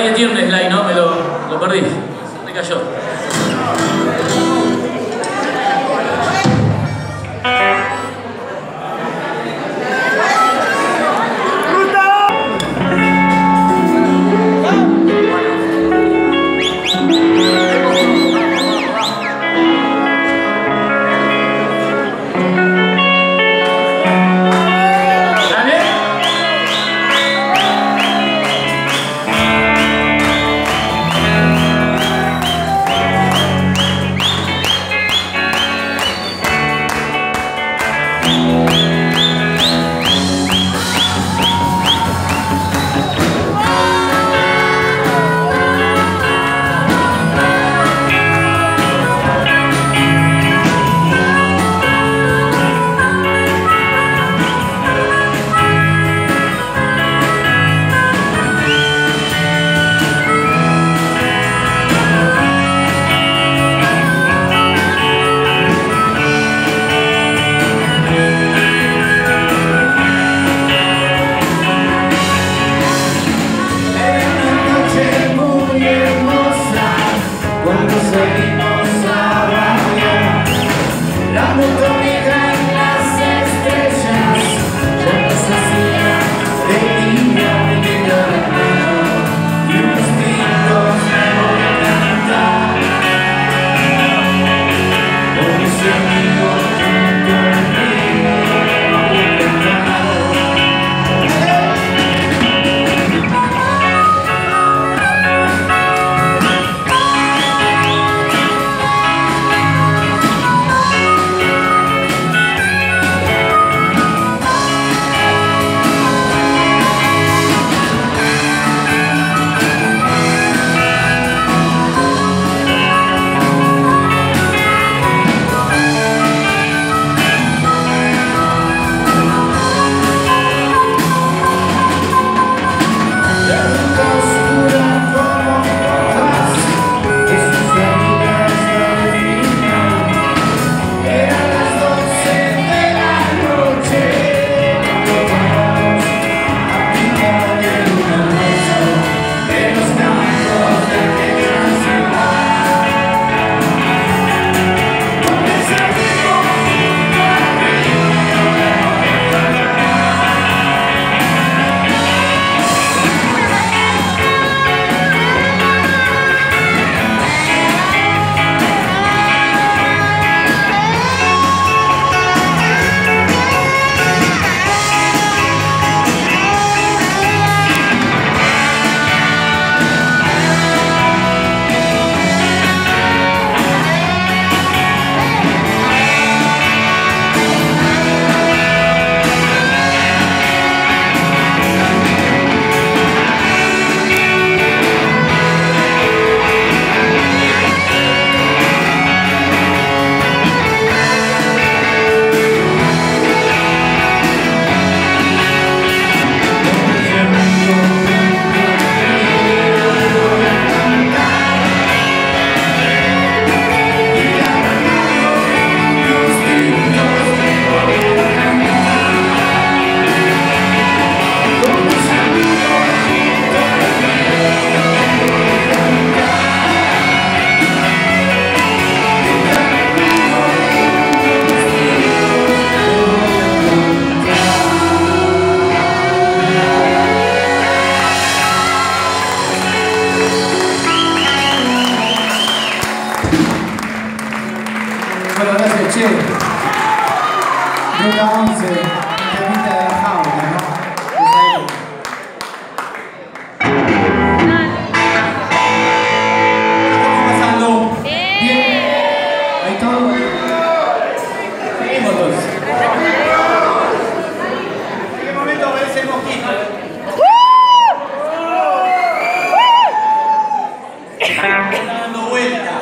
ahí de Tiernes, Slay, ¿no? Me lo perdí. Me cayó. Ruta 11, entrevista de la jaula, ¿no? ¿Cómo pasando? Bien. ¿Ahí todo? Seguimos todos. ¿En qué momento aparece el mosquito? Está dando vueltas.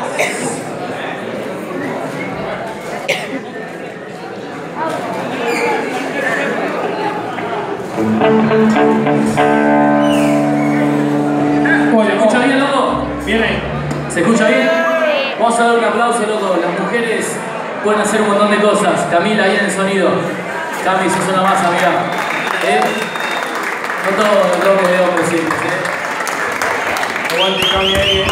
¿Se escucha bien, loco? Bien ahí. ¿Se escucha bien? Vamos a dar un aplauso, loco. Las mujeres pueden hacer un montón de cosas. Camila, ahí en el sonido. Cami, sos una más, amiga. No todo el rock de hombres, sí. Aguante, Cami ahí.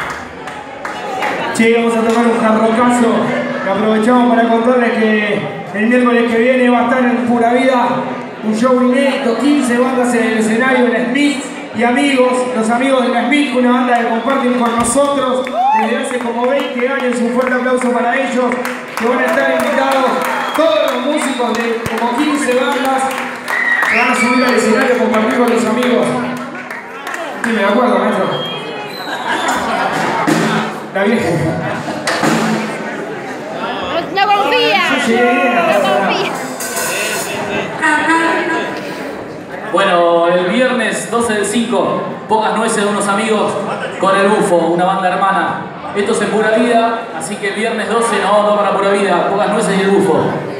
Che, vamos a tomar un jarrocazo. Que aprovechamos para contarles que el miércoles que viene va a estar en Pura Vida un show inédito, 15 bandas en el escenario de la Smith y amigos, los amigos de la Smith, una banda que comparten con nosotros desde hace como 20 años. Un fuerte aplauso para ellos, que van a estar invitados todos los músicos de como 15 bandas que van a subir al escenario a compartir con los amigos. Sí, me acuerdo, maestro. La vieja. No confía. No confía. Bueno, el viernes 12 del 5, Pocas Nueces de unos amigos con El Bufo, una banda hermana. Esto es en Pura Vida, así que el viernes 12 nos vamos para Pura Vida, Pocas Nueces y El Bufo.